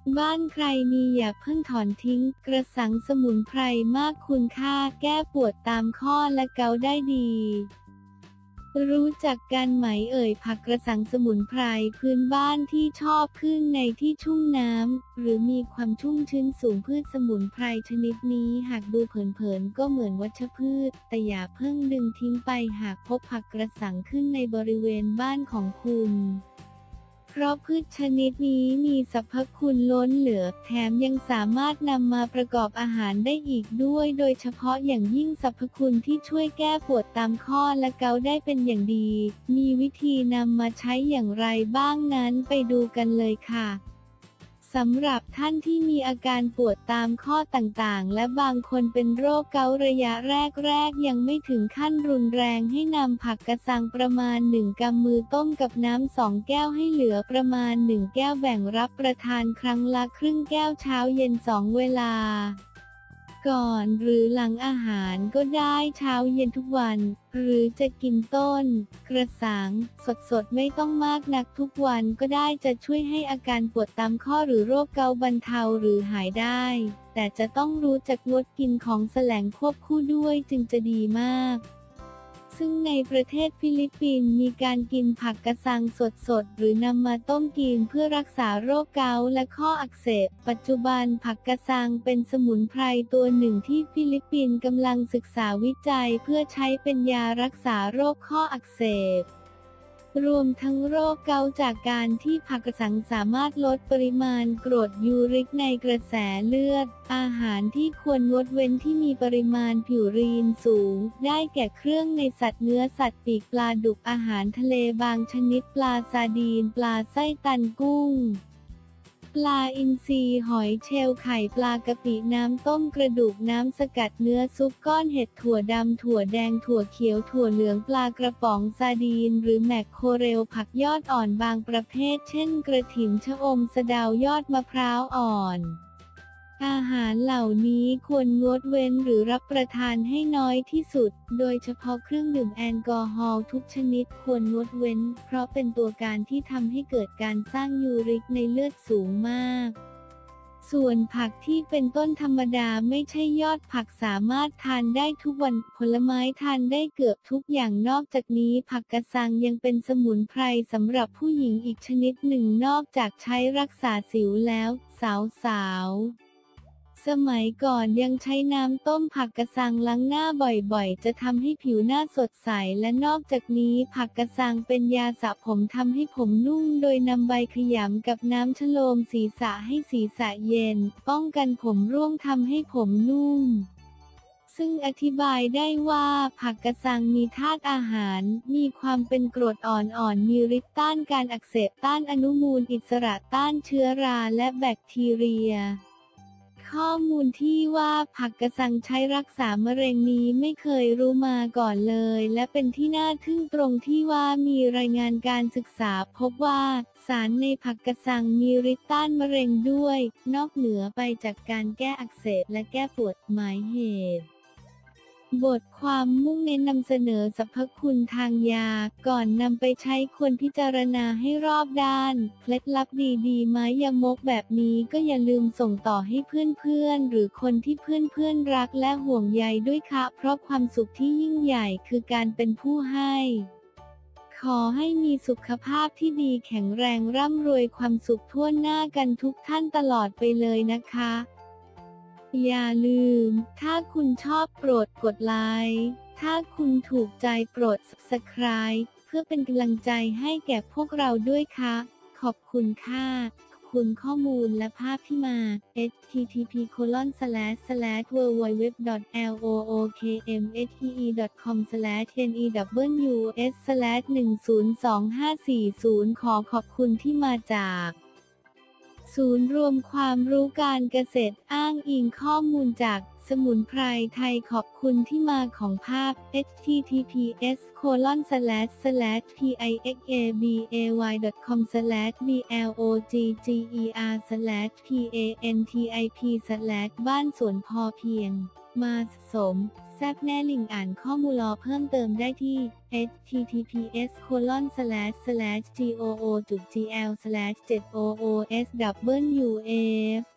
บ้านใครมีอย่าเพิ่งถอนทิ้งกระสังสมุนไพรมากคุณค่าแก้ปวดตามข้อและเกาได้ดีรู้จักกันไหมผักกระสังสมุนไพรพื้นบ้านที่ชอบขึ้นในที่ชุ่มน้ำหรือมีความชุ่มชื้นสูงพืชสมุนไพรชนิดนี้หากดูเผินๆก็เหมือนวัชพืชแต่อย่าเพิ่งดึงทิ้งไปหากพบผักกระสังขึ้นในบริเวณบ้านของคุณเพราะพืชชนิดนี้มีสรรพคุณล้นเหลือแถมยังสามารถนำมาประกอบอาหารได้อีกด้วยโดยเฉพาะอย่างยิ่งสรรพคุณที่ช่วยแก้ปวดตามข้อและเกาได้เป็นอย่างดีมีวิธีนำมาใช้อย่างไรบ้างนั้นไปดูกันเลยค่ะสำหรับท่านที่มีอาการปวดตามข้อต่างๆและบางคนเป็นโรคเกาต์ระยะแรกๆยังไม่ถึงขั้นรุนแรงให้นำผักกระสังประมาณ1 กำมือต้มกับน้ำ2 แก้วให้เหลือประมาณ1 แก้วแบ่งรับประทานครั้งละครึ่งแก้วเช้าเย็น2 เวลาก่อนหรือหลังอาหารก็ได้เช้าเย็นทุกวันหรือจะกินต้นกระสังสดๆไม่ต้องมากนักทุกวันก็ได้จะช่วยให้อาการปวดตามข้อหรือโรคเกาต์บรรเทาหรือหายได้แต่จะต้องรู้จักงดกินของแสลงควบคู่ด้วยจึงจะดีมากซึ่งในประเทศฟิลิปปินส์มีการกินผักกระสังสดๆหรือนำมาต้มกินเพื่อรักษาโรคเกาต์และข้ออักเสบปัจจุบันผักกระสังเป็นสมุนไพรตัวหนึ่งที่ฟิลิปปินส์กำลังศึกษาวิจัยเพื่อใช้เป็นยารักษาโรคข้ออักเสบรวมทั้งโรคเกาต์จากการที่ผักกระสังสามารถลดปริมาณกรดยูริกในกระแสเลือดอาหารที่ควรงดเว้นที่มีปริมาณพิวรีนสูงได้แก่เครื่องในสัตว์เนื้อสัตว์ปีกปลาดุกอาหารทะเลบางชนิดปลาซาร์ดีนปลาไส้ตันกุ้งปลาอินทรีหอยเชลล์ไข่ปลากะปิน้ำต้มกระดูกน้ำสกัดเนื้อซุปก้อนเห็ดถั่วดำถั่วแดงถั่วเขียวถั่วเหลืองปลากระป๋องซาร์ดีนหรือแมคโคเรลผักยอดอ่อนบางประเภทเช่นกระถิ่นชะอมสะเดายอดมะพร้าวอ่อนอาหารเหล่านี้ควรงดเว้นหรือรับประทานให้น้อยที่สุดโดยเฉพาะเครื่องดื่มแอลกอฮอล์ทุกชนิดควรงดเว้นเพราะเป็นตัวการที่ทำให้เกิดการสร้างยูริกในเลือดสูงมากส่วนผักที่เป็นต้นธรรมดาไม่ใช่ยอดผักสามารถทานได้ทุกวันผลไม้ทานได้เกือบทุกอย่างนอกจากนี้ผักกระสังยังเป็นสมุนไพรสำหรับผู้หญิงอีกชนิดหนึ่งนอกจากใช้รักษาสิวแล้วสาวๆสมัยก่อนยังใช้น้ำต้มผักกระสังล้างหน้าบ่อยๆจะทำให้ผิวหน้าสดใสและนอกจากนี้ผักกระสังเป็นยาสระผมทำให้ผมนุ่มโดยนำใบขยำกับน้ำชโลมศีรษะให้ศีรษะเย็นป้องกันผมร่วงทำให้ผมนุ่มซึ่งอธิบายได้ว่าผักกระสังมีธาตุอาหารมีความเป็นกรดอ่อนๆมีฤทธิ์ต้านการอักเสบต้านอนุมูลอิสระต้านเชื้อราและแบคทีเรียข้อมูลที่ว่าผักกระสังใช้รักษามะเร็งนี้ไม่เคยรู้มาก่อนเลยและเป็นที่น่าทึ่งตรงที่ว่ามีรายงานการศึกษาพบว่าสารในผักกระสังมีฤทธิ์ต้านมะเร็งด้วยนอกเหนือไปจากการแก้อักเสบและแก้ปวดหมายเหตุบทความมุ่งเน้นนำเสนอสรรพคุณทางยาก่อนนำไปใช้ควรพิจารณาให้รอบด้านเคล็ดลับดีๆไม้ยมกแบบนี้ก็อย่าลืมส่งต่อให้เพื่อนๆหรือคนที่เพื่อนๆรักและห่วงใยด้วยค่ะเพราะความสุขที่ยิ่งใหญ่คือการเป็นผู้ให้ขอให้มีสุขภาพที่ดีแข็งแรงร่ำรวยความสุขทั่วหน้ากันทุกท่านตลอดไปเลยนะคะอย่าลืมถ้าคุณชอบโปรดกดไลค์ถ้าคุณถูกใจโปรด Subscribe เพื่อเป็นกำลังใจให้แก่พวกเราด้วยค่ะขอบคุณค่ะขอบคุณข้อมูลและภาพที่มา http://www.lookmednews/102540 ขอบคุณที่มาจากศูนย์รวมความรู้การเกษตรอ้างอิงข้อมูลจากสมุนไพรไทยขอบคุณที่มาของภาพ https://blogger.com/blogger/pantip/ บ้านสวนพอเพียงมาสมแซบแน่ลิงอ่านข้อมูลเพิ่มเติมได้ที่ https://goo.gl/7ooswf